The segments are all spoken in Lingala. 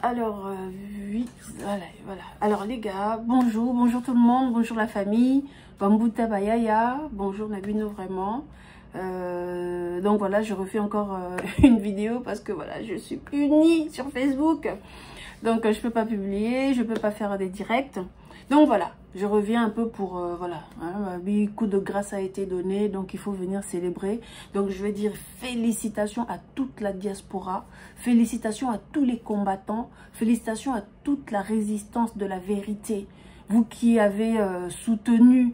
Alors, oui, voilà. Alors, les gars, bonjour tout le monde, bonjour la famille, Bambouta Bayaya, bonjour Nabino vraiment. Donc voilà, je refais encore une vidéo parce que voilà, je suis punie sur Facebook. Donc, je peux pas publier, je peux pas faire des directs. Donc voilà, je reviens un peu pour, voilà, hein, coup de grâce a été donné, donc il faut venir célébrer. Donc je vais dire félicitations à toute la diaspora, félicitations à tous les combattants, félicitations à toute la résistance de la vérité. Vous qui avez soutenu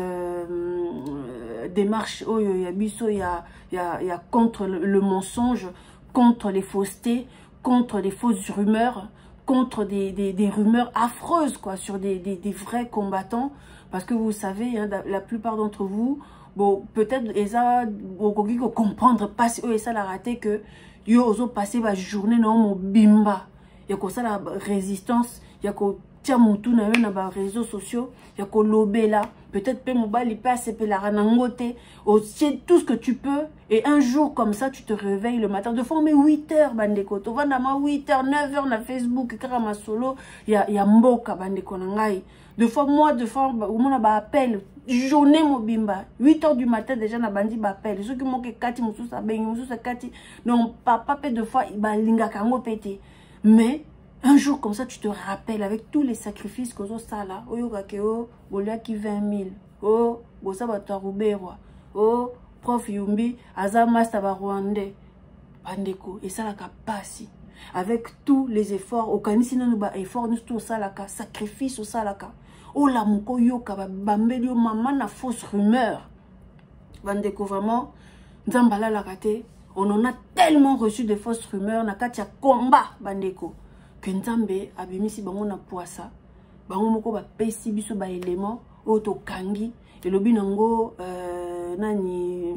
des marches, il y a contre le mensonge, contre les faussetés, contre les fausses rumeurs, contre des rumeurs affreuses quoi, sur des vrais combattants. Parce que vous savez, hein, la plupart d'entre vous, bon, peut-être, vous comprendre pas si ça l'a raté que yo oso passer la journée dans mon bimba. Il y a comme ça la résistance, il y a comme tiens mon tout na les réseaux sociaux, il y a comme lobé là, peut-être pe mobile il passe pe la ranangote, aussi tout ce que tu peux. Et un jour comme ça, tu te réveilles le matin, de fois mais 8h bandeko, tu vas dans 8h, 9h na Facebook, karama solo, il y a mboka bandeko nangai. De fois moi, au moins ba appel, journée mobimba, 8h du matin déjà na bandi ba appel. Ceux qui m'ont que kati mususa bengi mususa kati, donc papa pe de fois ba linga kango pété. Mais un jour comme ça, tu te rappelles avec tous les sacrifices que ça là, oyo kakeo, bolia ki 20 000, oh, bosa bato rubero, oh, prof Yumbi, aza master ba rwandais, bandeko, et ça la kapasi. Avec tous les efforts, au kanisi nous ba effort, nous tout ça la sacrifice au ça la ka. Oh la moko yo ka bambeli yo maman na fausse rumeur. Bandeko vraiment, nzambala la kate, on en a tellement reçu de fausses rumeurs, na katia combat bandeko. Que Nzambe abimisi bango na poisa bango moko ba pesi biso ba élément auto kangi et lobi nango nani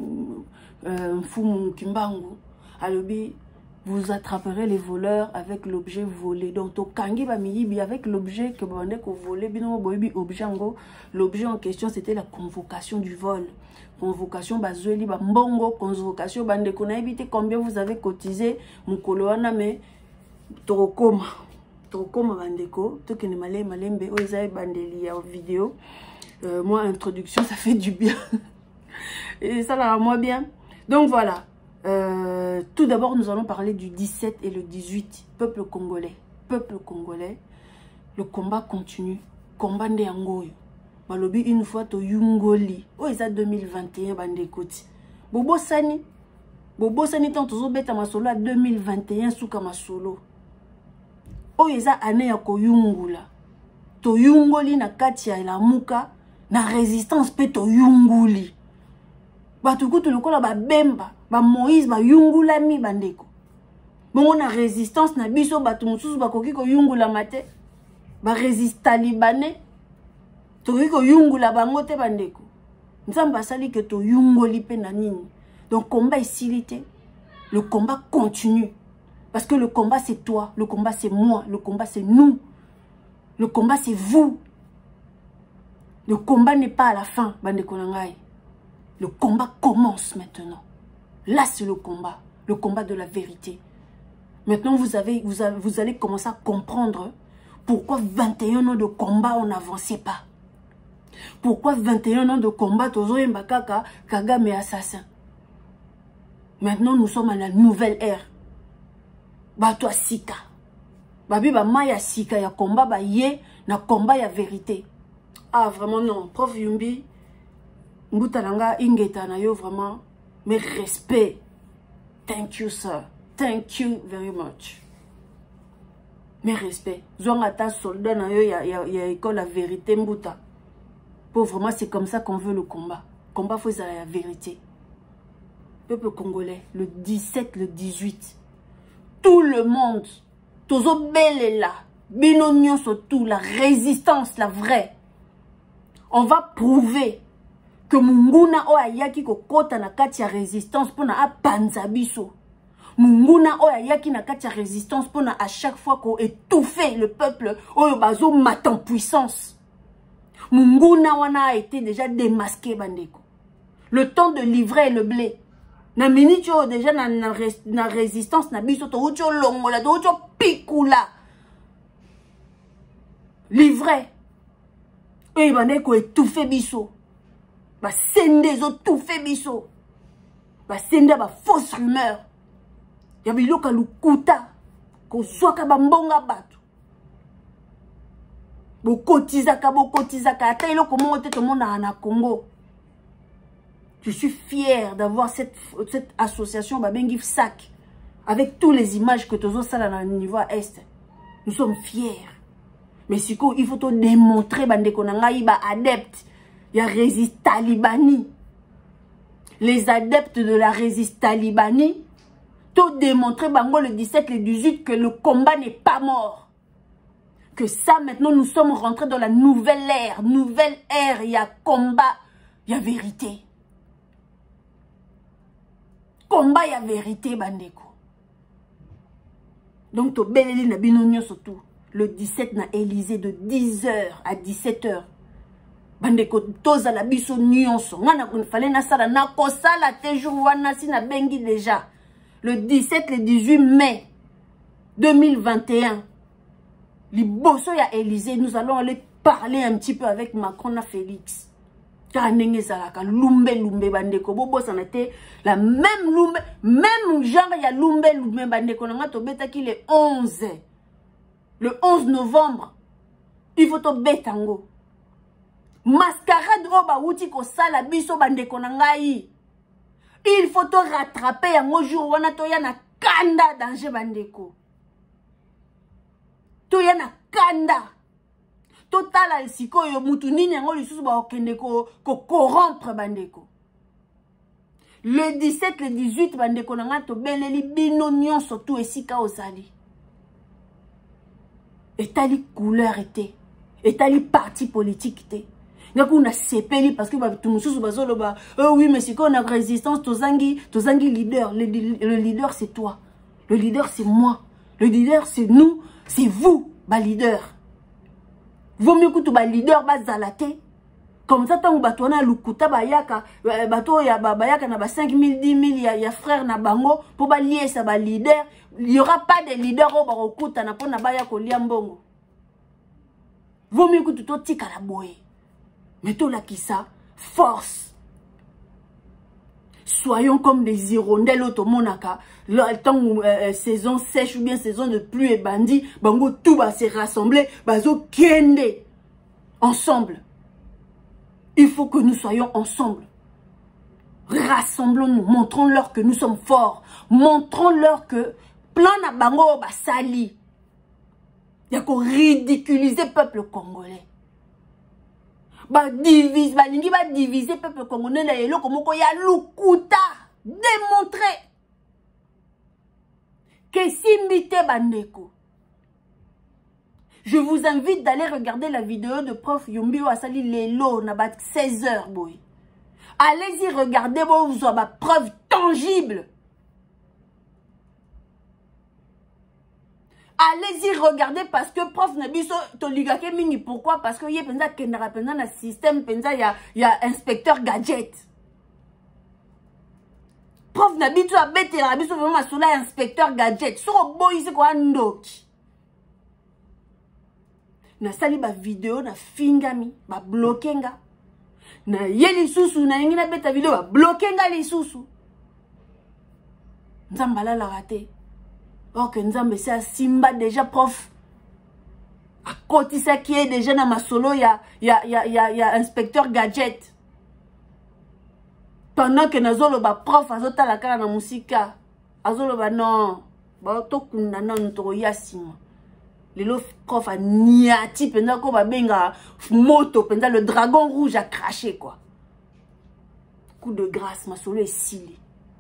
mfumu kimbangu alobi vous attraperez les voleurs avec l'objet volé. Donc to kangi ba miyibi avec l'objet que bande ko volé bino boyebi objet ngo. L'objet en question c'était la convocation du vol. Convocation bazweli ba mbongo, convocation bande ko na éviter combien vous avez cotisé mukolo wana mais Tokoma bandeko, tokene malembe, ozae bandeli ya vidéo. Moi, introduction, ça fait du bien. Et ça là, moi bien. Donc voilà. Tout d'abord, nous allons parler du 17 et le 18. Peuple congolais. Peuple congolais. Le combat continue. Combat de Angoyo. Balobi une fois to Yungoli. Oza 2021 bandeko. Bobo Sani tant tozo beta masolo à 2021 suka masolo. O eza ane ya koyungula. To yungoli na kati ya la muka na résistance pe to yunguli. Batukutu lokola ba bemba, ba Moïse ba yungula mi bandeko. Bongo na résistance na biso batu mususu bakoki ko yungula mate. Ba résista libanais. To ko yungula bango te bandeko. Nzamba sali ke to yungoli pe na nini. Donc, combat est silité. Le combat continue. Parce que le combat, c'est toi. Le combat, c'est moi. Le combat, c'est nous. Le combat, c'est vous. Le combat n'est pas à la fin, Bande Konangai. Le combat commence maintenant. Là, c'est le combat. Le combat de la vérité. Maintenant, vous allez commencer à comprendre pourquoi 21 ans de combat, on n'avançait pas. Pourquoi 21 ans de combat, Tozo Mbakaka, Kagame assassin. Maintenant, nous sommes à la nouvelle ère. Bato sika. Babi ba maya sika ya combat ba ye na combat ya vérité. Ah vraiment non, prof Yumbi Mbutalanga ingeta na yo vraiment mais respect. Thank you sir. Thank you very much. Mais respect. Zonga ta soldat na yo ya école la vérité Mbuta. Pour vraiment c'est comme ça qu'on veut le combat. Combat faut la vérité. Peuple congolais, le 17, le 18, tout le monde, tozo belle là, binonion surtout, la résistance, la vraie. On va prouver que Munguna o ayaki ko kota na kati ya résistance pour na apanza biso. Munguna o ayaki na kati ya résistance pour na à chaque fois ko étouffer le peuple o bazo mat en puissance. Munguna wana a été déjà démasqué bandeko. Le temps de livrer le blé. Na minute déjà na résistance na biso to ucho longola to ucho pikula Livré. Et bandeko étouffé biso. Ba sende zo touffé biso. Ba sende ba fausse rumeur. Ya biloka lukuta. Ko soka ba mbonga bato. Bo kotizaka. Ata iloko mongo te to mona na Congo. Je suis fier d'avoir cette association Babengi FSAC. Avec toutes les images que tu as ça dans le niveau Est. Nous sommes fiers. Mais si il faut te démontrer bandeko nangai ba adepte. Il y a résiste talibani. Les adeptes de la résiste talibani. Te démontrer bango le 17, le 18 que le combat n'est pas mort. Que ça maintenant nous sommes rentrés dans la nouvelle ère. Nouvelle ère, il y a combat, il y a vérité. Combat, il y a vérité, bandeko. Donc, to beleli na binonyo surtout. Le 17 na Élysée de 10h à 17h. Bandeko, toza la biso nyonso. Ngana fallait na sala na kosala te jour wana si na bengi déjà. Le 17, le 18 mai 2021. Liboso ya Élysée, nous allons aller parler un petit peu avec Macron et Félix. Lumbe bandeko bobo sanate la même lumbe même genre ya lumbe bandeko nanga to beta ki le 11 novembre il faut to betango mascarade oba uti ko sala biso bandeko nangai il faut to rattraper yango jour wana to ya na kanda danger bandeko to ya na kanda total al siko yo mutu nini yango lisusu ba okende ko corrompre bandeko. Le 17 le 18 bandeko nanga to beleli bino nyonso tout esika ozali. Etali couleur était. Etali parti politique était. Ngaku na sepeli parce que ba tumususu bazolo ba oui mais siko na résistance tozangi leader. Le leader c'est toi. Le leader c'est moi. Le leader c'est nous, c'est vous, ba leader. Vaut mieux que tu ba leader ba zalate. Comme ça tant bato na lukuta bayaka bato ya bayaka na ba 5000 10000 ya frère na bango pour ba lier ça ba leader, il y aura pas de leader au barokuta na pona baya ko lia mbongo. Vaut mieux que tu to tika la boye. Mais to la kisa force. Soyons comme des hirondelles automonaka. Le temps saison sèche ou bien saison de pluie et bandit, bango tout va se rassembler, bazo kende ensemble. Il faut que nous soyons ensemble. Rassemblons-nous, montrons-leur que nous sommes forts, montrons-leur que plan na bango ba sali. Yako ridiculiser peuple congolais. Ba divise, ba lingi ba diviser peuple congolais na yelo komoko ya lukuta. Démontrer que simbite bandeko. Je vous invite d'aller regarder la vidéo de prof Yombio Asali Lelo na bat 16h boy. Allez-y regarder bon vous avez preuve tangible. Allez-y regarder parce que prof Nabiso toligake mingi pourquoi parce que y penza kendara penza na système penza y a inspecteur gadget. Prof Nabiso a bête la biso vraiment sur la inspecteur gadget. Sur boy c'est quoi ndoki. Na sali ba vidéo na fingami ba bloquenga. Na yeli susu na ngina beta vidéo ba bloquenga les susu. Nzambala la raté. Or que Nzambe c'est Simba déjà prof. À côté ça qui est déjà dans ma solo y a inspecteur gadget. Pendant que nazolo ba prof azota la kara na musika. Azolo ba non. Ba to kunda non to yasima. Le prof a niati pendant ko ba benga moto pendant le dragon rouge a craché quoi. Coup de grâce ma solo est scellé.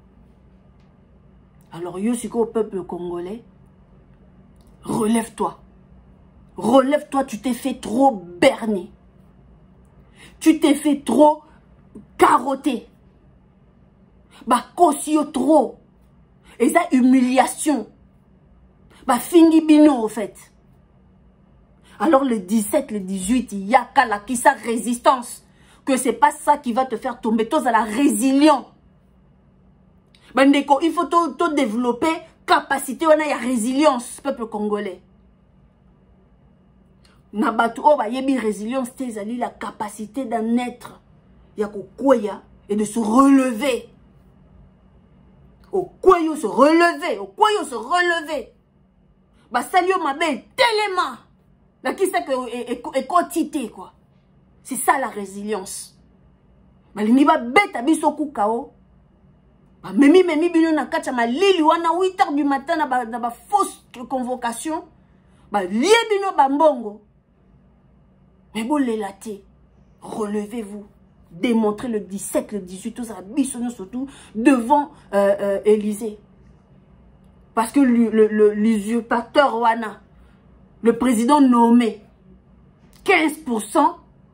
Alors, Yosiko, peuple congolais, relève-toi. Relève-toi, tu t'es fait trop berner. Tu t'es fait trop carotter. Bah, kosio trop. Et ça, humiliation. Bah, fingi bino, au fait. Alors, le 17, le 18, il y a qu'à la qui sa résistance. Que c'est pas ça qui va te faire tomber. Tous à la résilience. Bandeko, il faut tout développer capacité, on a résilience, peuple congolais. na bato o ba yebi résilience te ezali la capacité d'un être ya kokweya et de se relever. Au kweyo se relever, au kweyo se relever. Ba salio mabe tellement. La qui sait que est quantité quoi. C'est ça la résilience. Ba lingi ba beta biso kukao. Ba memi bino na kacha malili wana 8h du matin na ba fausse convocation. Ba lié bino ba mbongo. Mais bon les laté. Relevez-vous. Démontrer le 17, le 18, tout ça, surtout devant Élysée. Parce que l'usurpateur Wana, le président nommé, 15%,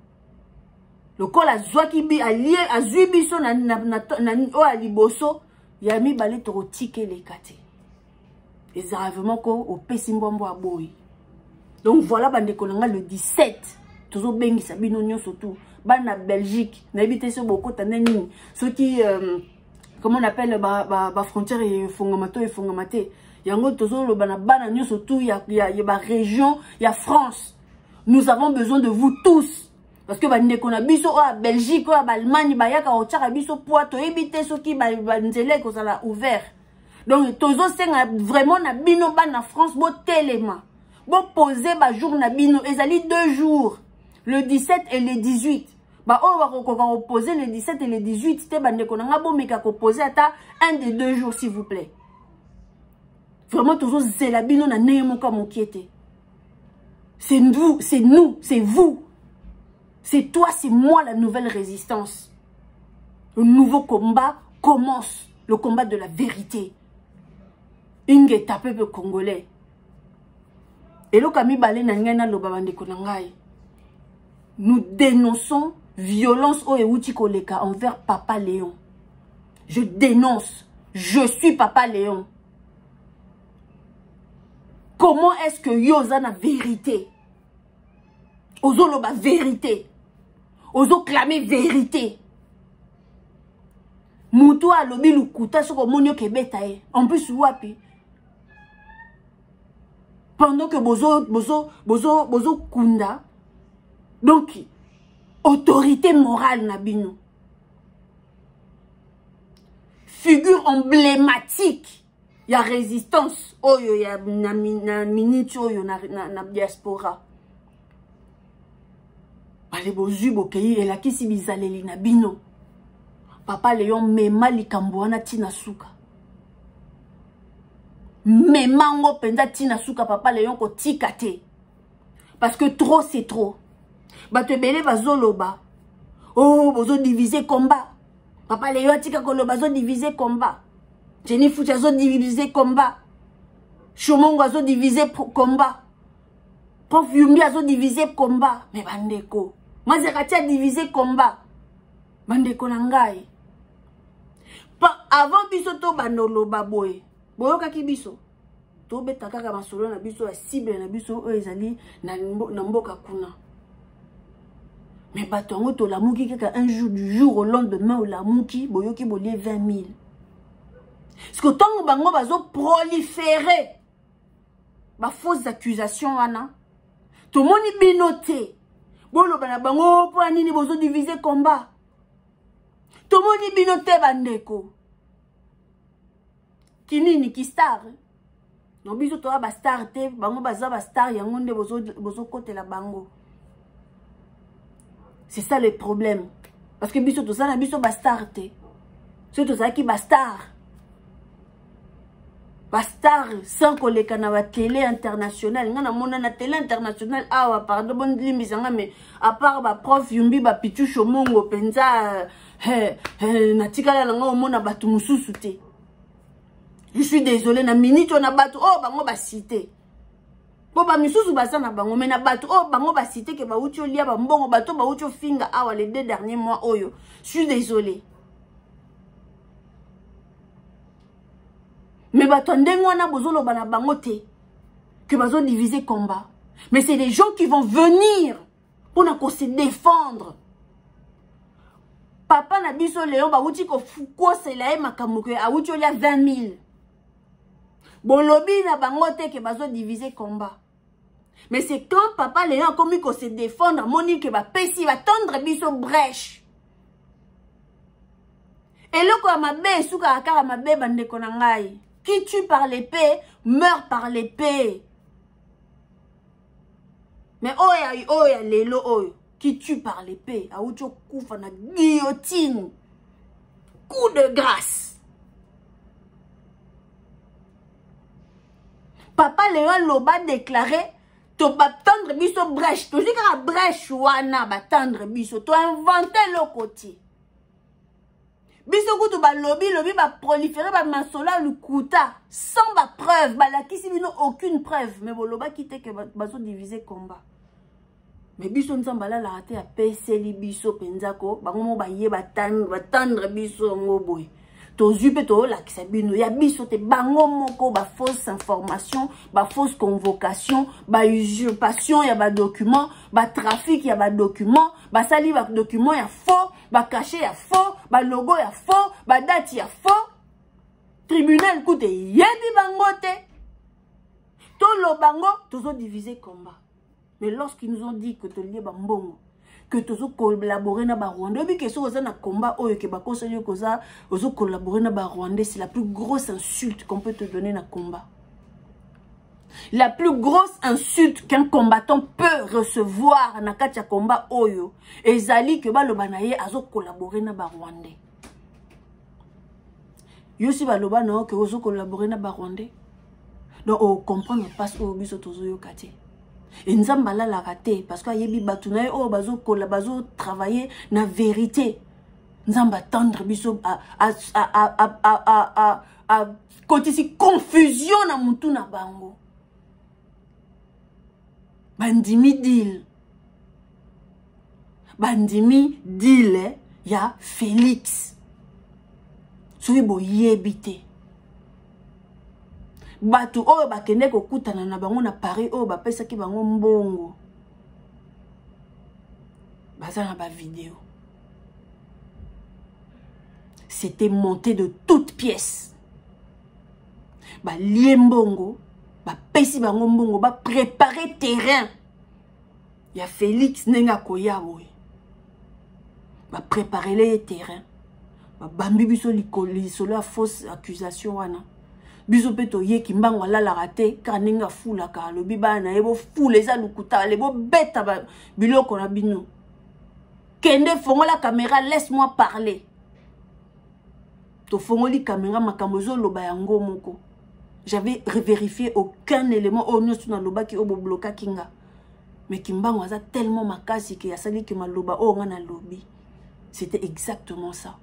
le col a Zouakibi allié à Zubiso na Liboso, Yami balé trop ticket les kate. Et ça vraiment au Pessimbombo à Boy. Donc voilà, bande kolanga le 17, toujours bengi sabino nyo surtout. Bana Belgique, n'habite sur beaucoup tanani, ceux qui comment on appelle ba frontière et fongamato et fongamate. Yango tozo le bana nyo surtout il y a ba région, il y a France. Nous avons besoin de vous tous parce que bande qu'on a biso à Belgique, à Allemagne, ba yaka o tchaka biso poato éviter ceux qui ba nzele ko ça l'a ouvert. Donc tozo senga vraiment na bino bana France bo telema. Bo poser ba jour na bino ezali 2 jours. Le 17 et le 18. Bah, on va opposer le 17 et le 18. C'était bande qu'on a bon, mais qu'à opposer à un des 2 jours, s'il vous plaît. Vraiment, toujours, c'est la bino na némo comme on quiétait. C'est nous, c'est vous. C'est toi, c'est moi, la nouvelle résistance. Le nouveau combat commence. Le combat de la vérité. Inge tapé le Congolais. Et le kami balé na ngana lo babande konangai. Nous dénonçons violence au Ewuti Koleka envers Papa Léon. Je dénonce. Je suis Papa Léon. Comment est-ce que Yoza na vérité? Ozo loba vérité. Ozo clamer vérité. Moutou a lobi lukuta soko monyo kebetae. En plus wapi. Pendant que bozo kunda. Donc, autorité morale Nabino. Figure emblématique. Il y a résistance. Oh, il y a na minute, na diaspora. Allez, bozu, bokeyi, et la kisi bizaleli Nabino. Papa Léon, mema likambouana tina suka. Mema ngo penda tina suka, Papa Léon ko tikate. Parce que trop, c'est trop. Bato belé bazoloba. Oh, bozo diviser combat. Papa Léon tika kolo bazo diviser combat. Jenny Foucha zo diviser combat. Chomongo zo diviser combat. Prof Yumbi zo diviser combat. Mais bandeko. Moi j'ai diviser combat. Bandeko nangai. Avant biso to banoloba boy. Boyo kaki biso. To betaka ka masolo na biso ya cible na biso ezali na mboka kuna. Mais batongo to la mouki kaka un jour du jour au lendemain au la mouki boyoki bolie 20 000. Parce que tant bango bazo proliférer ba fausses accusations wana. To moni binoté. Bolo bana bango po nini bozo diviser combat. To moni binoté bandeko. Kinini ki star. Non biso to ba star te bango baza ba star yango nde bozo côté la bango. C'est ça le problème. Parce que biso to ça na biso bastard te. C'est tout ça qui bastard. Bastard sans koleka na ba télé internationale. Ngana mona na télé internationale awa pardon bon limbisanga mais à part ba prof Yumbi ba Pichu Chomongo penza na tikala nga omona batu mususu te. Je suis désolé na minute on a batu oh bango ba cité. Bo ba misusu basa na bango mais na batu oh bango ba cité ke ba uti olia ba mbongo bato ba uti finga awa les 2 derniers mois oyo. Je suis désolé. Mais bato ndengo wana bozolo bana bango te que bazo diviser combat. Mais c'est les gens qui vont venir pour na ko se défendre. Papa na biso Léon ba uti ko fuko c'est la makamuko a uti olia 20 000. Bon lobby na bango te que bazo diviser combat. Mais c'est quand papa Léon a commis qu'on se défendre, Monique va pési, va tendre biso brèche. Et le quoi ma bé, souka akara ma bé bande konangai. Qui tue par l'épée, meurt par l'épée. Mais oya lelo oyo, qui tue par l'épée, a oucho koufa na guillotine. Coup de grâce. Papa Léon Loba déclaré, tu vas tendre biso brèche. Tu dis que la brèche wana va tendre biso. Tu as inventé le côté. Biso kutu ba lobby ba proliférer ba masola le kuta sans ba preuve. Ba la kisi bino aucune preuve. Mais bon loba kite que baso diviser combat. Mais biso nzambala la raté a peseli biso penzako. Bango mo ba ye ba tendre biso ngoboy. Tozupe to la kisabino ya biso te bango moko ba fausse information, ba fausse convocation, ba usurpation ya ba document, ba trafic ya ba document, ba sali ba document ya faux, ba caché ya faux, ba logo ya faux, ba date ya faux. Tribunal koute yebi bango te. To lo bango tozo diviser combat. Mais lorsqu'ils nous ont dit que to lié ba mbongo, que tu as collaboré na Rwanda, que tu as un combat collaboré na Rwanda, c'est la plus grosse insulte qu'on peut te donner na combat. La plus grosse insulte qu'un combattant peut recevoir na katia combat oyo, ezali que ba lo banaye azo collaboré na Rwanda. Yo si ba lo bana que ozo collaboré na Rwanda. Donc on comprend pas ce que biso tozo yo kate. Et nous avons la raté parce qu'il y a des bâtonnets oh bazo travailler na vérité. Nous avons attendre biso à côté si confusion na mutu na bango. Bandimi deal ya Félix. Soki boye bité. Batu oyo bakende kokutana na bango na Paris oyo bapesa ki bango mbongo. Baza na ba vidéo. C'était monté de toutes pièces. Ba lié mbongo, ba pesi bango mbongo, ba préparer terrain. Ya Félix nenga koya boy. Ba préparer les terrains. Ba bambi biso likoli solo a fausse accusation wana. Biso peto ye kimbango la raté kaninga fula ka lobi bana ebo fula eza lukuta lebo beta biloko na bino. Kende fongo la caméra, laisse-moi parler. To fongo li caméra makambozo loba yango moko. J'avais vérifié aucun élément au nyo na loba ki obo bloka kinga. Mais kimbango aza tellement makasi que yasali que maloba o nga na lobi. C'était exactement ça.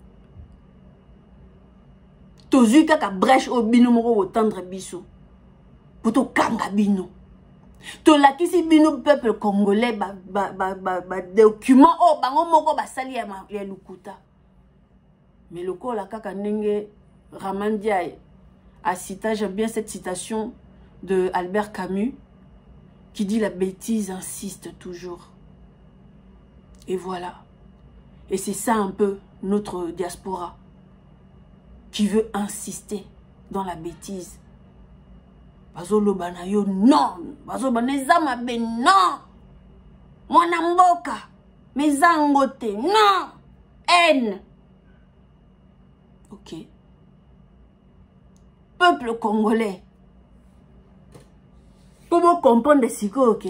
Tozu kaka brèche au bino moko tendre biso. Poto kanga bino. To la kisi bino peuple congolais document oh bango moko basali ya lukuta. Mais le ko la kaka ndenge Ramandiaï a cité, j'aime bien cette citation de Albert Camus qui dit la bêtise insiste toujours. Et voilà. Et c'est ça un peu notre diaspora qui veut insister dans la bêtise. Bazolo banayo non, bazolo baneza mabe non. Mwana mboka, mezangote non. Haine. OK. Peuple congolais. Comment comprendre ce que OK?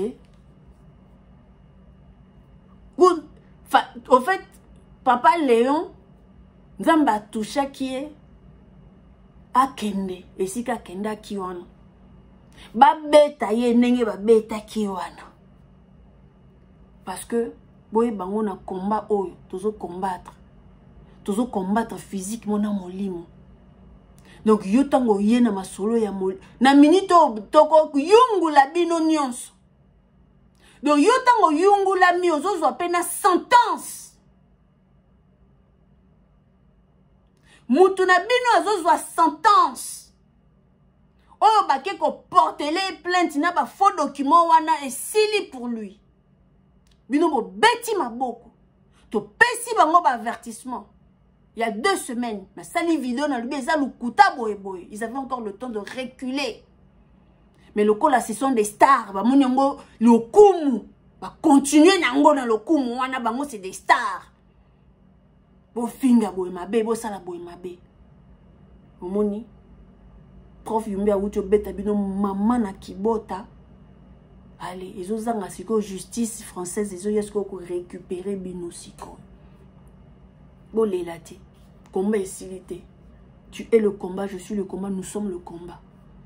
Au fait, Papa Léon Nzamba toucha qui est akende esika kenda kiwana ba beta ye nenge ba beta kiwana parce que boye bango na combat oyo tozo combattre physiquement na molimo. Donc yo tango ye na masolo ya mol na minito toko yungula bino nyonso. Donc yo tango yungula mi ozo pena sentence. Mutuna bino azozwa sentence. Oh bake ko porter les plaintes na ba faux document wana et sili pour lui. Bino bo beti maboko. To pesi bango ba avertissement. Il y a 2 semaines, ma sali vidéo na lubi eza lukuta boye boye. Ils avaient encore le temps de reculer. Mais le là, ce sont des stars. Bah, mon yango, le kumu. Bah, continuer nango dans le kumu. Wana bango, c'est des stars. Bo finga boy mabe, bo sala boy mabe. Omoni. Prof Yumbi a oucho beta bino maman na kibota. Allez, ils ont zanga siko justice française, ils ont yesko ko récupérer bino siko. Bo lelate. Combat est silité. Tu es le combat, je suis le combat, nous sommes le combat.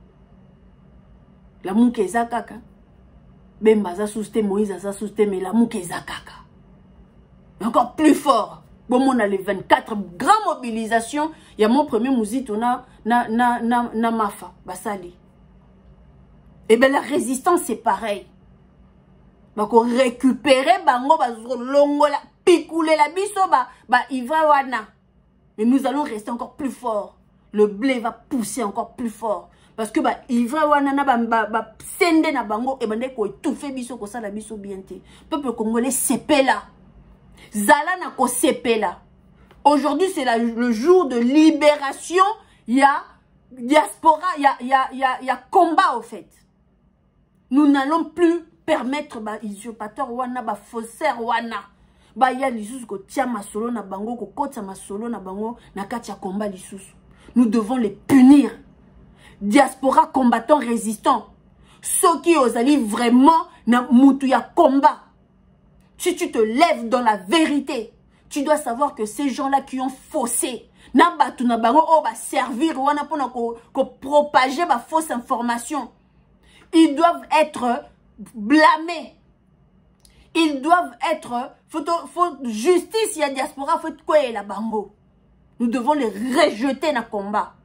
La mouke ezakaka. Bemba za souste, Moïse za souste, mais la mouke ezakaka. Encore plus fort. Bon, on a les 24 grandes mobilisations. Il y a mon premier mousito na mafa. Basali. Et bien la résistance c'est pareil. Donc on récupérer bango longo la picouler la biso ivra wana. Mais nous allons rester encore plus forts. Le blé va pousser encore plus fort. Parce que ivra wana na sende na bango et bande ko étouffer biso ko sala biso bienté. Peuple congolais c'est là. Zala na ko sepela. Aujourd'hui, c'est le jour de libération. Il y a diaspora, il y a combat au fait. Nous n'allons plus permettre usurpateur wana, faussaire wana. Il y a lisusu ko tia masolo na bango, ko kota masolo na bango, na katia combat lisusu. Nous devons les punir. Diaspora combattant résistant. Ceux qui osent aller vraiment na mutu ya combat. Si tu te lèves dans la vérité, tu dois savoir que ces gens-là qui ont faussé, servir pour propager ma fausse information, ils doivent être blâmés. Ils doivent être... Faut justice, il y a diaspora, faut quoi la bango. Nous devons les rejeter dans le combat.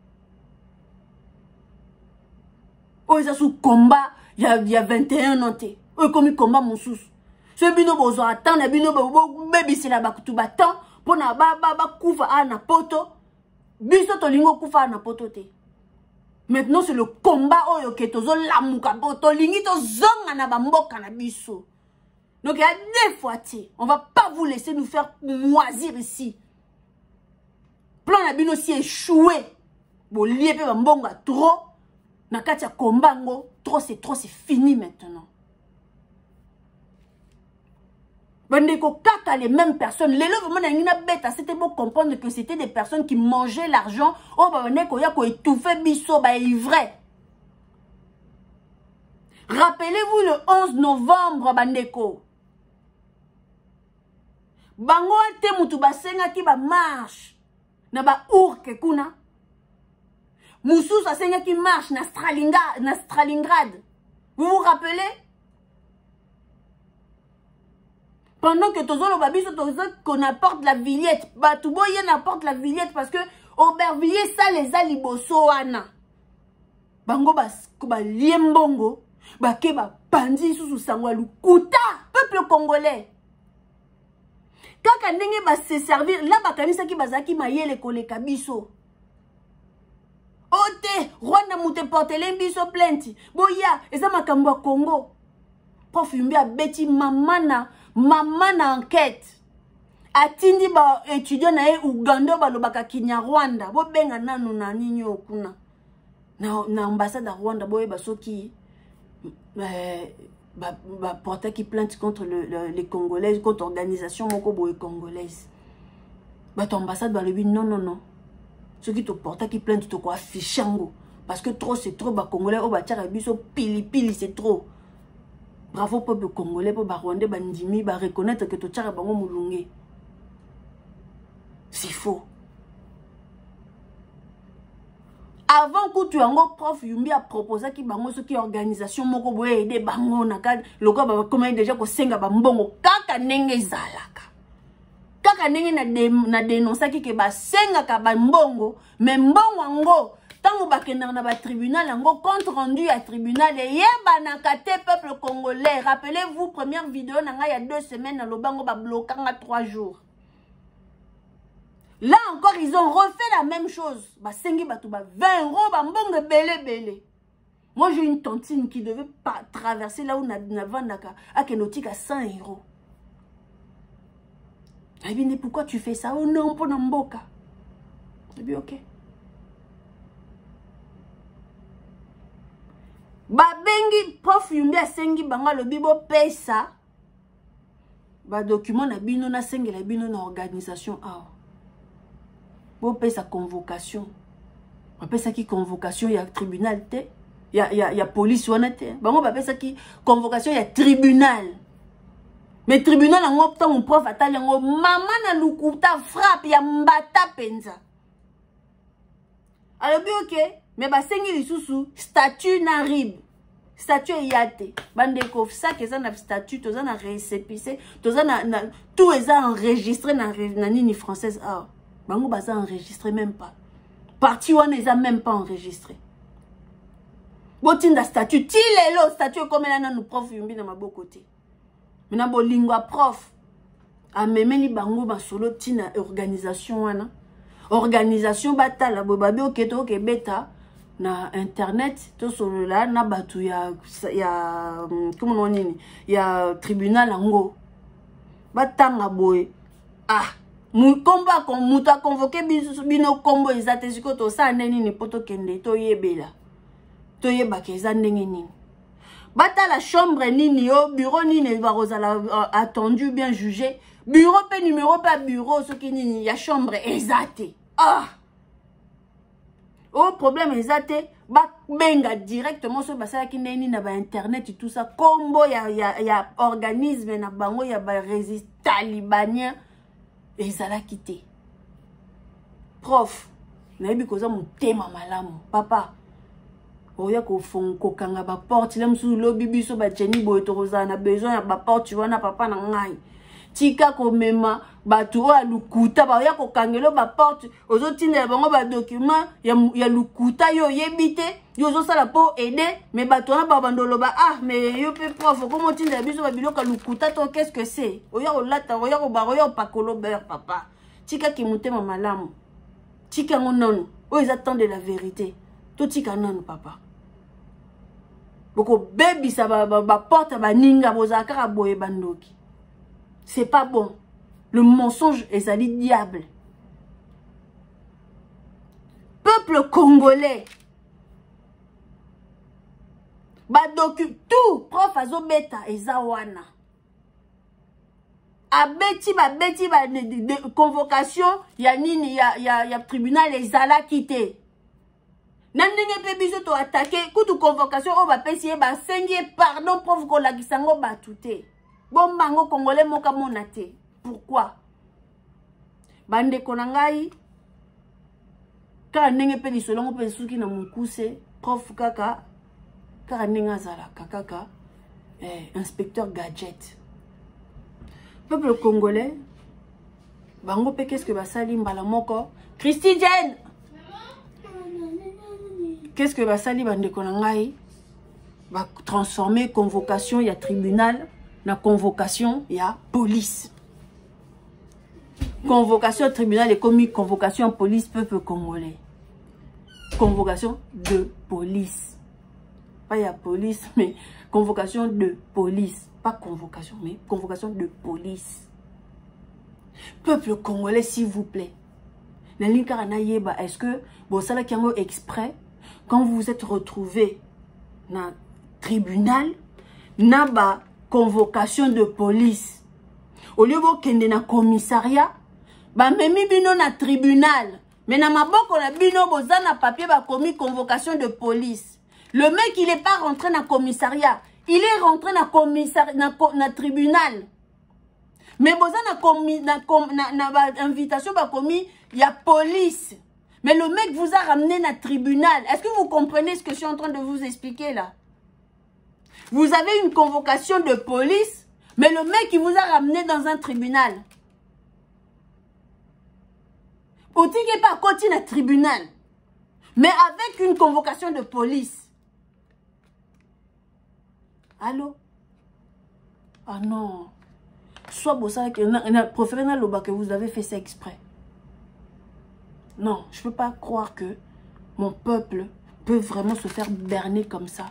Oh, ils sont sous combat, il y a 21 ans. Oh, comme combat mon sous. Ce bino bozo attendre bino baby c'est la bakutu batan pour na kufa na poto biso to lingo kufa na poto te. Maintenant c'est le combat oyo ke tozo lamuka poto lingi to zonga na bamboka na biso. Donc il y a des fois on va pas vous laisser nous faire moisir ici. Plan na bino si échoué. Bo lié pe bambonga trop na katia kombango trop c'est fini maintenant. Kaka les mêmes personnes. Les lots, c'était pour comprendre que c'était des personnes qui mangeaient l'argent. Oh, ko étouffé biso, ivraie. Rappelez-vous le 11 novembre, bandeko. Bango te mutu basenga ki ba marche. Na ba urke kuna. Moussous asenga ki marche na Stalingrad. Vous vous rappelez? Pendant que Tozolo Babiso qu'on apporte la Villette, Batouboyen apporte la Villette parce que Aubervilliers ça les a libosoana. Bango ba liembongo, keba bandi sous sangwalu kuta peuple congolais. Kaka ndenge ba se servir là bakanisa ki bazaki mayele koleka biso. Ote Rwanda mute portele biso plainte. Boya eza makambo ya Congo. Prof Yumbi a beti mamana enquête. Atindi ba étudiant na Uganda ba lobaka Kinyarwanda. Bo benga nanu na nini okuna. Na ambassade de Rwanda boye ba soki porter qui plainte contre les Congolais, contre l'organisation moko boye congolaise. Ton ambassade ba lebi non. Ceux qui te portent qui plainte te quoi affichango parce que trop c'est trop ba Congolais o ba tiara biso pili c'est trop. Bravo peuple congolais pour Rwandais bandimi ba reconnaître que to tiara bango mulunge. C'est faux. Avant que tu ango prof Yumbi a proposé qui bango ce qui organisation moko boye aider bango na ka loko ba comment déjà ko senga ba mbongo kaka nenge zalaka. Kaka nenge na dénoncer ki ke ba senga ka ba mbongo mais mbongo ango tango bakenda na ba tribunal ango compte rendu à tribunal et yeba na kate peuple congolais. Rappelez-vous première vidéo nanga il y a 2 semaines na lobango ba bloquanga 3 jours. Là encore, ils ont refait la même chose. Bah, 20 euros, bah, mbonge belé. Moi, j'ai une tontine qui devait pas traverser là où on a vendu à Kenotique à 100 euros. Elle dit, pourquoi tu fais ça? Oh non, pour Namboka. Elle dit, ok. Babengi prof Yumbi asengi bango lobi bo pesa. Ba document na bino na sengela bino na organisation awa. Bo pesa convocation. Ba pesa ki convocation ya tribunal te. Ya police wana te. Bango ba pesa ki convocation ya tribunal. Mais tribunal en opta mon prof atali yango mama na lukuta frappe ya mbata penza. Alors bien ok, mais ba sengi lisusu statut na rib. Statut yate. Bandeko ça que ça na statut, toza na récépissé, toza na tout est enregistré na nini française ah. Bango ba ça enregistré même pas. Parti wana eza même pas enregistré. Botinda statut ti lelo statut comme là na nous prof Yumbi na maboko te. Mina bolingwa prof amemeli bango basolo tina organisation wana organisation batala bobabe oketo ke beta na internet to solo la na batu ya comment on dit ya tribunal ango batanga boy ah mu komba kon muta convoquer bino kombo ezate siko to sa neni ni poto kende to yebela to yeba ke za ndenge nini. Bata la chambre nini yo bureau nini barozala attendu bien jugé bureau pe numéro pas bureau ce qui nini ya chambre exacte ah oh problème exacte ba benga directement sur basala ki nini na ba internet et tout ça combo ya organisme na bango ya ba résist talibanien ezala quitté prof na yebi koza mutema malamu papa oya ko kanga ba porte lem su lobi biso ba jeni boy to na besoin ya ba porte wana papa na ngai tika ko mema batu o alukuta ba oya ko kangelo ba porte ozo tinela bango ba document ya lukuta yo yebite yo zo sala po aider mais batu na ba bandolo ba ah mais yo pe prof comment tinela biso ba biloka lukuta to qu'est-ce que c'est oya ko lata oya ko ba oya pakolo beurre papa tika ki mutema malamu tika ngonon o ils attendent la vérité to tika non papa. Boko baby ça va porte ba ninga bozaka boye bandoki. C'est pas bon. Le mensonge est sali diable. Peuple congolais. Ba docu tout prof azo beta ezawana. Abeti ba de convocation ya nini ya tribunal ezala quitté. Nandenge pe biso to attaquer kutu convocation o ba pesi ba sengi pardon prof ko la kisango batute bombango congolais moka monate pourquoi bande konangai ka ndenge pe lisolongo pe suki na mukuse prof kaka ka ndenge azala kaka inspecteur gadget peuple congolais bango pe qu'est-ce que basali mbala moko Christy Jane. Qu'est-ce que basali bande konangai va transformer convocation ya tribunal na convocation ya police. Convocation tribunal et commis convocation police peuple congolais. Convocation de police. Pas ya police mais convocation de police, pas convocation mais convocation de police. Peuple congolais s'il vous plaît. Na linka na yeba est-ce que bon sala kiango exprès quand vous vous êtes retrouvé dans tribunal, na ba convocation de police. Au lieu de kende na commissariat, ba memi bino na tribunal. Mais na maboko na bino boza na papier ba commis convocation de police. Le mec il est pas rentré na commissariat, il est rentré na commissariat na tribunal. Mais boza na invitation ba commis ya police. Mais le mec vous a ramené dans le tribunal. Est-ce que vous comprenez ce que je suis en train de vous expliquer là? Vous avez une convocation de police, mais le mec il vous a ramené dans un tribunal. Au tigé pas côté dans tribunal, mais avec une convocation de police. Allô? Ah non. Soit bon ça que préféré que vous avez fait ça exprès. Non, je ne peux pas croire que mon peuple peut vraiment se faire berner comme ça.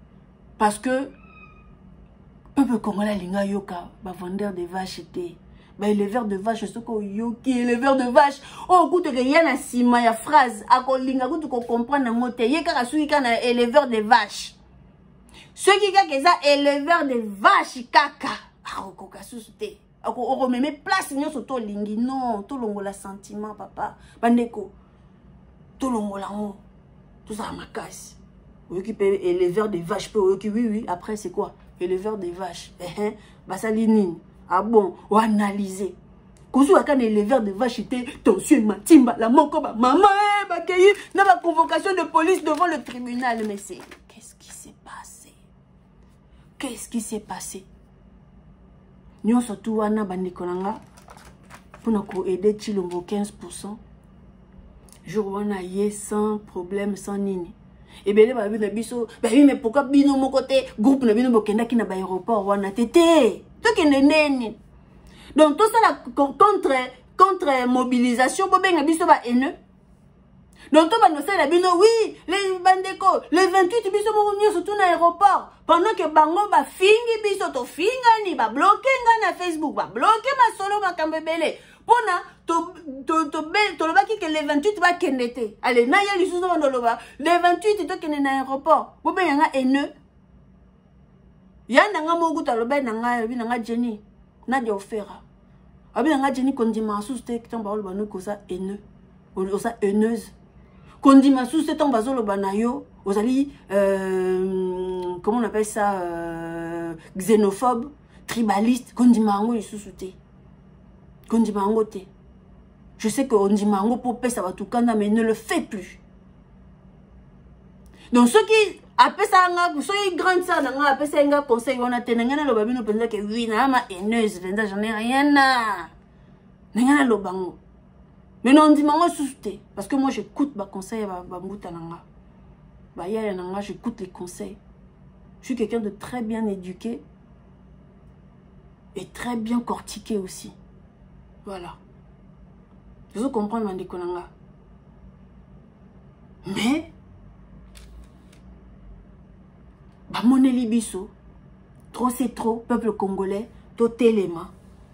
Parce que peuple congolais linga yoka, ba vendeur de vaches était, Bah, éleveur de vache, ce qu'on yoki, éleveur de vache. Oh, écoute, il y a une sima, il y a phrase. À quoi linga, tu comprends, il y a éleveur de vache. Ceux qui ont éleveur de vache, kaka. Ah, on a sous-souté. On remet place, nous sommes tous lingi. Non, tout le monde a sentiment, papa. Bandeko. Tout le monde a tout ça à ma casse. Oui, qui peut éleveur des vaches, oui, après c'est quoi? Éleveur des vaches. Bah ça l'inine. Ah bon, on analyser. Quand on a un éleveur de vaches, c'était tension matimba, la moko, maman, bakeyi, n'a pas convocation de police devant le tribunal. Mais c'est, qu'est-ce qui s'est passé? Qu'est-ce qui s'est passé? Nous surtout wana bandikolanga pour nous aider Chilombo 15%. Jour wana yé sans problème, sans nini. Et bien, mais pourquoi bino mon côté groupe na bino bokenda ki na aéroport wana tété to kende neni. Donc tout ça contre mobilisation bobenga biso ba haineux. Donc tout bano ça la bino oui, les bandeko, les 28 biso mo nyo surtout na aéroport pendant que bango ba fingi biso to finga ni ba bloquer nga na Facebook, ba bloquer ma solo ma kambebele. Pona to lobaki que les 28 va kendete. Allez, na ya lisusu ndo loba. Les 28 to kende na aéroport. Bobe yanga haineux. Yana nga mogu ta loba na nga bi na nga Jenny. Na dia ofera. Abi na nga Jenny kondima sous te kitamba loba no kosa haineux. Osa haineuse. Kondima sous te tamba zo loba na yo, ozali comment on appelle ça xénophobe, tribaliste, kondima ngo lisusu te. Je sais que Ondimango pour ça va tout canada, mais ne le fait plus. Donc ceux qui appellent ça ceux grande ça appellent ça un conseil on a tenu le babino pensa que oui na ma haineuse j'en ai rien na le bango. Mais non Ondimango souté parce que moi j'écoute ma conseil ba mbuta nanga. Ba ya nanga j'écoute les conseils. Je suis quelqu'un de très bien éduqué et très bien cortiqué aussi. Voilà. Je veux comprendre Mandekonanga. Mais, bah mon biso, trop c'est trop, peuple congolais, to téléma.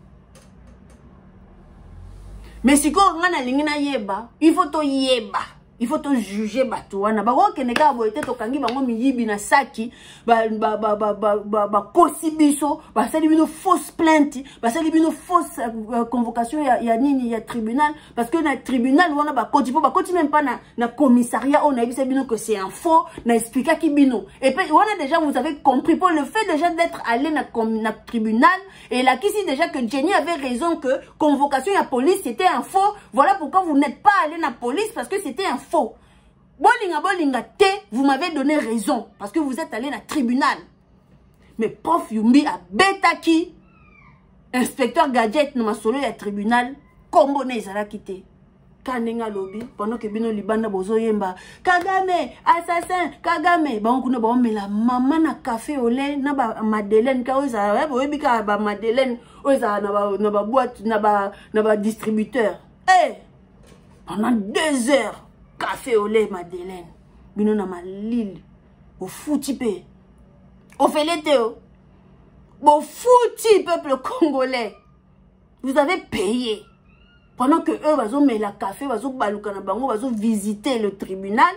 Mais si on a lingina yeba, il faut to yeba. Il faut te juger batuana. Ba ko keneka boite to kangi bango miyibi na saki ba kosi biso ba sali bino fausse plainte ba sali bino fausse convocation ya nini ya tribunal parce que na tribunal wana ba koti même pas na commissariat on a vu bino que c'est un faux na expliquer ki bino et puis wana déjà vous avez compris pour le fait déjà d'être allé na tribunal et là qui si déjà que Jenny avait raison que convocation ya police c'était un faux. Voilà pourquoi vous n'êtes pas allé na police parce que c'était un faux. Bolinga te, vous m'avez donné raison parce que vous êtes allé na tribunal. Mais prof Yumbi a betaki inspecteur gadget na masolo ya tribunal kombo ne ezala kité. Kanenga lobby pendant que bino libanda bozo yemba Kagame assassin Kagame ba on kuna ba mela mama na café au lait na ba Madeleine ka oza boyebi ka ba Madeleine oza na ba boîte na ba distributeur. Pendant 2 heures café au lait Madeleine bino na malil au fouti pe au felete au fouti peuple congolais vous avez payé pendant que eux vazo mais la café vazo baluka na bango vazo visiter le tribunal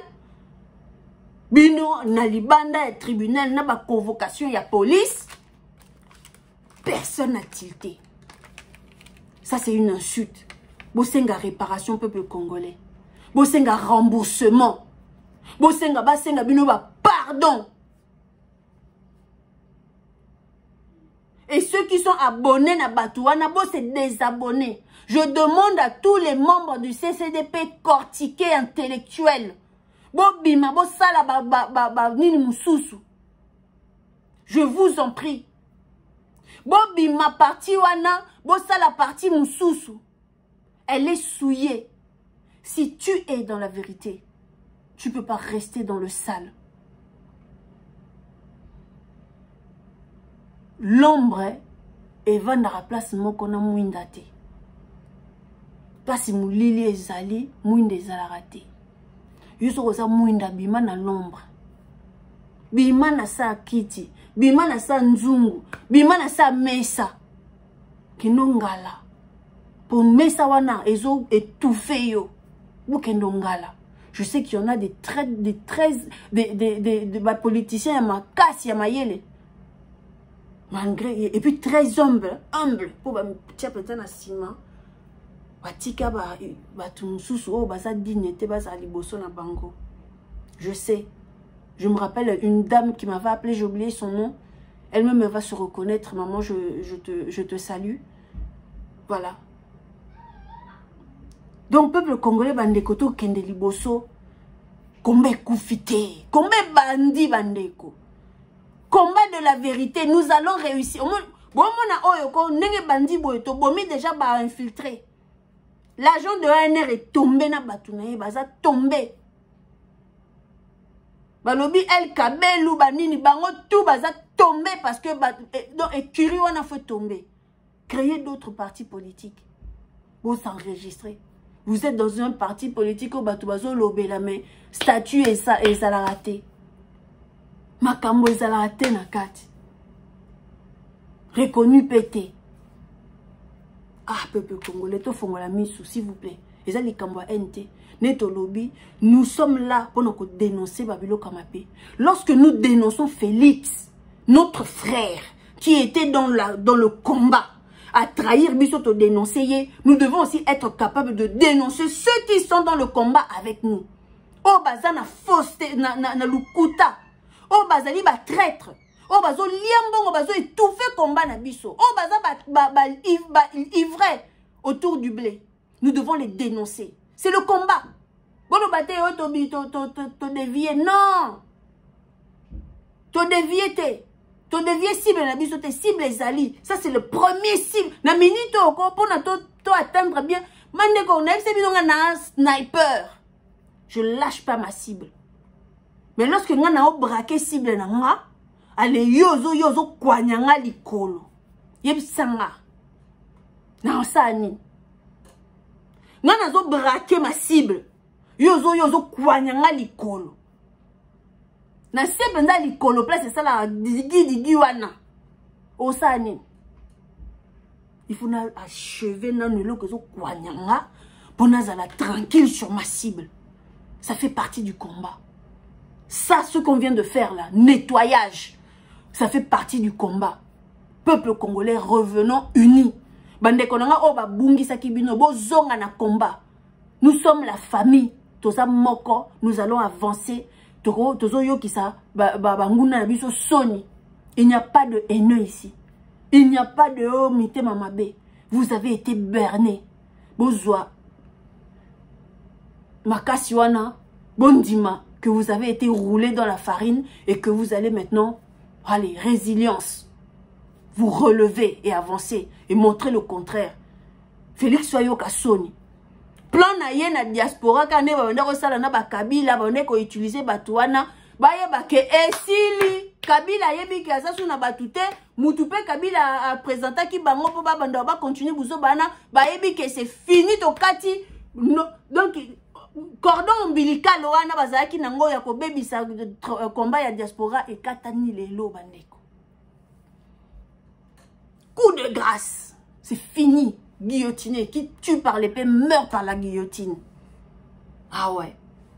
bino na libanda et tribunal na ba convocation ya police personne n'a tilté. Ça c'est une insulte. Bosenga réparation peuple congolais. Bosenga remboursement. Bosenga basenga bino ba pardon. Et ceux qui sont abonnés na Batouana, bo se désabonner. Je demande à tous les membres du CCDP cortiqués intellectuels. Bo bima bo sala nini mususu. Je vous en prie. Bo bima partie wana, bo sala partie mususu. Elle est souillée. Si tu es dans la vérité, tu ne peux pas rester dans le sale. L'ombre est va dans la place mokona mouindate. Place moulili ezali, mouinde ezalaraté. Yuso kosa mouinda bima na l'ombre. Bima na sa kiti, bima na sa nzungu, bima na sa mesa. Kinongala, pour Messawana, ils ont étouffé yo. Boukendongala. Je sais qu'il y en a des politiciens, ma casse, ya mayele. Malgré, et puis très humble, pour me tirer peut-être un ciment. Batika batumsusu baza dignité baza liboso na bango. Je sais. Je me rappelle une dame qui m'avait appelé, j'ai oublié son nom. Elle-même va se reconnaître. Maman, je te salue. Voilà. Donc peuple congolais bandekoto kende liboso. Combat koufité, combat bandi bandeko. Combat de la vérité, nous allons réussir. Bon mona oyoko nenge bandi boyeto bomi déjà ba infiltré. L'agent de ANR est tombé na batunaye, baza tombé. Balobi El Kabelou banini bango tout baza tombé parce que donc écurie on a fait tomber. Créer d'autres partis politiques. Vous s'enregistrer. Vous êtes dans un parti politique au Batubazo lobé la main. Statut et ça l'a raté. Makambo et ça l'a raté na kati. Reconnu pété. Ah, peuple congolais, to fongola misu, s'il vous plaît. Et ça, les Kamboa NT, Neto Lobby, nous sommes là pour nous dénoncer Babilo Kamapé. Lorsque nous dénonçons Félix, notre frère, qui était dans le combat, à trahir Bissoto dénoncer, nous devons aussi être capables de dénoncer ceux qui sont dans le combat avec nous. Oh, bazana fausseté, na lukuta. Oh, bazali ba traître. Oh, bazo liambongo, bazo étouffé combat na biso. Oh, baza ivray autour du blé. Nous devons les dénoncer. C'est le combat. Bolo bate to dévier. Non. To dévier te. To dévier cible na biso te cible ezali. Ça c'est le premier cible. Na minute oko pour na to atteindre bien. Mandeko na c'est binonga na sniper. Je lâche pas ma cible. Mais lorsque nga na o braquer cible na nga, allez yozo kwanyanga likolo. Yebisanga. Na osani. Nga nazo braquer ma cible. Yozo kwanyanga likolo. Na cible nda likolo place ça la digi wana. Osani. Il faut na achever na nelo que zo kwanyanga pour nazala tranquille sur ma cible. Ça fait partie du combat. Ça, ce qu'on vient de faire là, nettoyage, ça fait partie du combat. Peuple congolais, revenons unis. Bande konanga oba bungi sakibino bo zonga na combat. Nous sommes la famille. Toza moko, nous allons avancer. Tozo yo ki sa banguna na biso soni. Il n'y a pas de haineux ici. Il n'y a pas de oh mité mamabe. Vous avez été berné. Bozwa Makasiwana, Bondima, que vous avez été roulé dans la farine et que vous allez maintenant, allez, résilience, vous relever et avancer et montrer le contraire. Félix Soyo Kassoni. Plan na ye na diaspora kane ba ndako sala na ba Kabila ba ndeko utiliser batuana ba yeba ke esili Kabila yebi ki asasu na batute mutupe Kabila a présenter ki bango po ba banda ba continuer buzo bana ba yebi ke c'est fini to kati no, donc cordon ombilical wana bazaki nango ya ko bebisa combat ya diaspora et katani lelo bandeko. Coup de grâce, c'est fini. Guillotiné, qui tue par l'épée meurt par la guillotine. Ah ouais.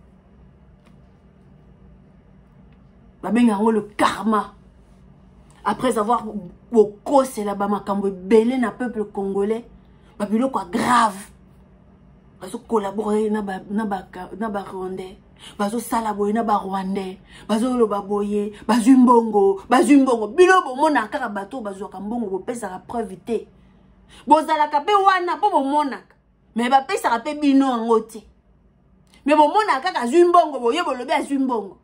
Le karma. Après avoir causé là-bas, makambo belé na peuple congolais, babilo quoi grave. Bazo collaborer na ba rwandais. Bazo salaboye na ba rwandais. Bazo lo baboye, bazumbongo. Bilobo mona kaka bato bazo kambongo bo pesa la preuve té. Bozala kape wana po monaka. Mais ba pesa kape bino ngote. Mais monaka kaka zumbongo boye bolobe azumbongo.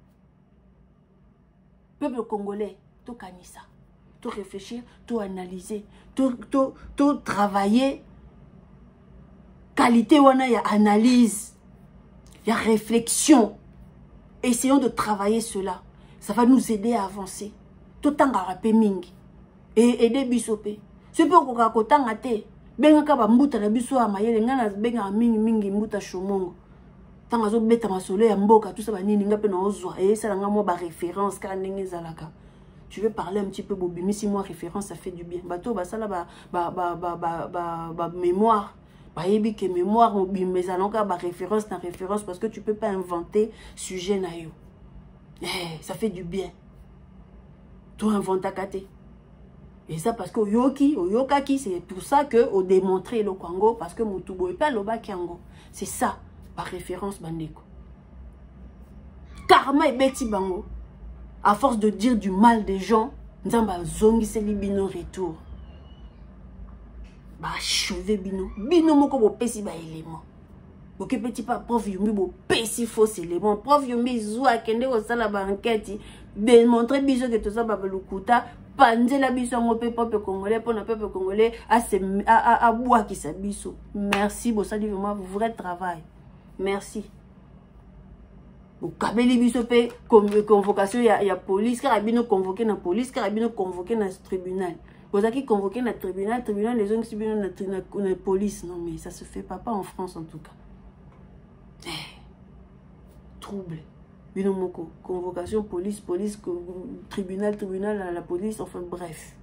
Peuple congolais, to kanisa, to réfléchir, to analyser, to travailler. Qualité wana ya analyse, ya réflexion. Essayons de travailler cela. Ça va nous aider à avancer. To tanga rapé mingi et aider bisopé. C'est pour qu'on kakotanga te. Benga ka ba mbuta na biso ya mayele ngana benga mingi mbuta shomongo. Tanga zo beta masolo ya mboka tout ça ba nini ngape na ozwa et ça nga mo ba référence ka ndenge zalaka. Tu veux parler un petit peu bobimi si moi référence ça fait du bien. Bato ba sala ba mémoire. Bayebi que mémoire, mais alors référence na référence parce que tu peux pas inventer sujet na yo. Ça fait du bien. Tout invente à kate. Et ça parce que oyokaki, c'est pour ça que on démontrer le Congo parce que Mutubo et pas le Bakiango. C'est ça, par référence bandeko. Karma et beti bango. À force de dire du mal des gens, nzamba zongi se libino retour. Ba cheve bino moko bo pesi ba élément. Boke petit pas prof yumi bo pesi faux élément. Prof yumi zwa kende ko sala ba enquête démontrer biso que tout ça ba lukuta panzela biso ngo peuple congolais pour le peuple congolais à bois qui sa biso. Merci bo sali vraiment vrai travail. Merci. Au kabeli biso pe convocation ya police carabino convoqué na police carabino convoqué na tribunal. Vous avez convoqué notre tribunal, les gens qui notre police. Non, mais ça se fait pas en France en tout cas. Trouble. Binomoko. Convocation, police, tribunal, à la police, enfin bref.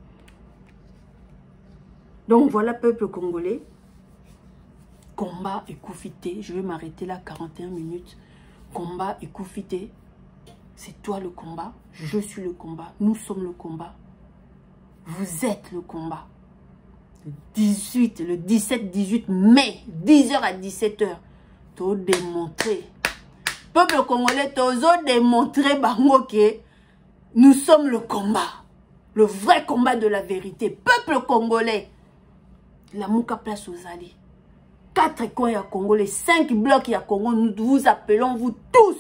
Donc voilà, peuple congolais. Combat et koufité. Je vais m'arrêter là, 41 minutes. Combat et koufité. C'est toi le combat. Je suis le combat. Nous sommes le combat. Vous êtes le combat. Le 17-18 mai, 10h à 17h. T'as démontré. Peuple congolais, t'as démontré que nous sommes le combat. Le vrai combat de la vérité. Peuple congolais. La mouka place aux alliés. 4 coins à Congolais, 5 blocs à Congo. Nous vous appelons, vous tous.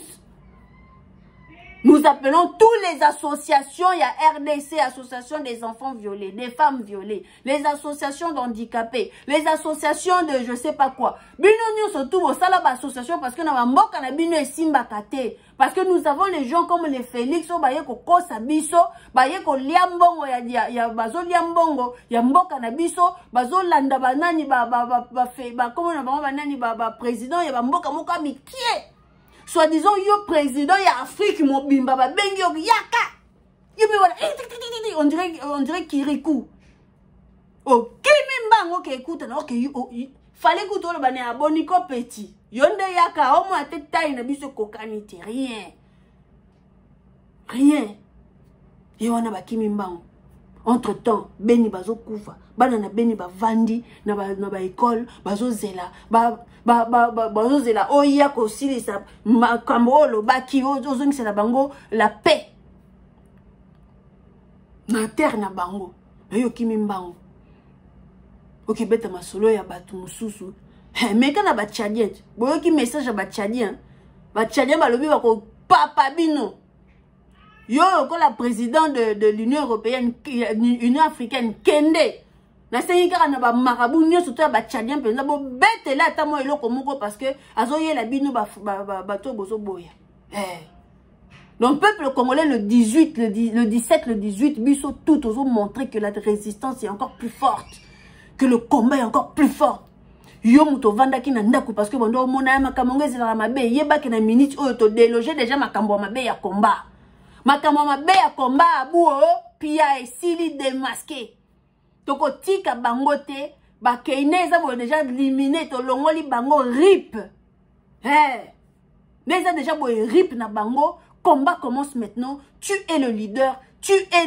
Nous appelons toutes les associations, il y a RDC, Association des enfants violés, des femmes violées, les associations d'handicapés, les associations de je sais pas quoi. Bino surtout au salab association parce que na mboka na bino esimba kate. Parce que nous avons les gens comme les Félix, baye ko kosa biso, baye ko liambongo ya bazo liambongo, ya mboka na biso, bazo landa banani comment na banani président ya mboka moka mikie. Soi-disant, yo président, ya Afrique, mon bimba, bengi yo yaka. Yo me voilà, on dirait Kirikou. Oh, Kimimba, ok, écoute, ok, fallait que tu le aboniko petit. Yonde yaka, au moins, tête taille, n'a biso kokanite, rien. Rien. Et on a ba Kimimba. Entre-temps, Beni bazo koufa, banana Beni ba vandi, na ba école, bazo zela, bazo zela, oya ko silisa, makambo baki, ozongi c'est la bango, la paix. Na terre na bango, yo kimimbango. Ok, beta masolo ya batu mususu. Mais quand na ba tchadien, boyo ki message ya ba tchadien ba lobi ba ko papa bino. Yo, quand la présidente de l'Union européenne, l'Union africaine, Kende, na senga na ba marabout nyo surtout ba tchadien penza bo bete la tamo eloko moko parce que azoye la bino bato bozo boya. Donc peuple congolais le 18, le 17, le 18 biso tout ozo montrer que la résistance est encore plus forte, que le combat est encore plus fort. Yo muto vanda ki na ndaku parce que bondo mona makambo ezela mabe yeba ke na minute oyo to déloger déjà makambo mabe ya combat. Makambo mabe ya combat abuo pia esili démasqué. Toko tika bangote ba keineza bo déjà éliminé to longoli bango rip. Déjà bo rip na bango, combat commence maintenant, tu es le leader, tu es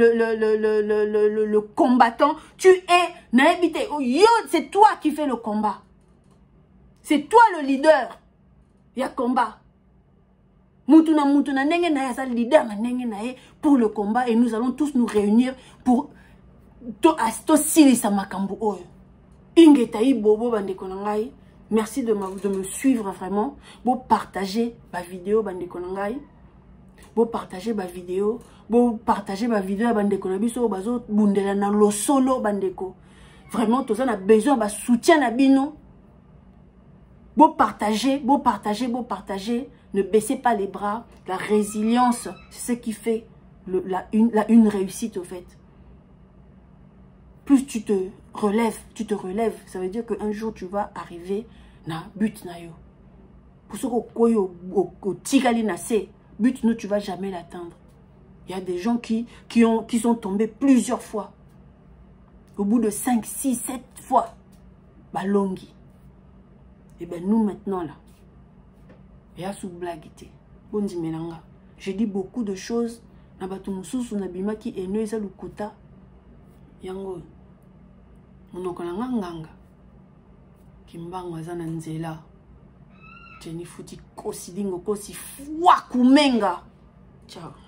le combattant, tu es naebité. Yo, c'est toi qui fais le combat. C'est toi le leader. Il y a combat. Mutuna nenge na ya leader na nenge na pour le combat et nous allons tous nous réunir pour to silisa makambo oyo. Ingetayi bobo bandeko na ngai. Merci de me suivre vraiment. Bo partager ma vidéo bandeko na ngai. Bo partager ma vidéo, bandeko na biso bazo bundela na lo solo bandeko. Vraiment tout ça on a besoin ba soutien na bino. Bo partager. Ne baissez pas les bras. La résilience, c'est ce qui fait une réussite, au fait. Plus tu te relèves. Ça veut dire qu'un jour, tu vas arriver na but na yo. Pour ceux qui but, nous, tu ne vas jamais l'atteindre. Il y a des gens qui sont tombés plusieurs fois. Au bout de 5, 6, 7 fois. Balongi. Et ben nous maintenant là, il y a sous blague. Bon dimenanga. Je dis beaucoup de choses. Nabatu mususu nabima ki eno eza lukuta. Yango. Monoko na nganga. Kimbango aza na nzela. Teni futi kosi dingo kosi fwa kumenga. Ciao.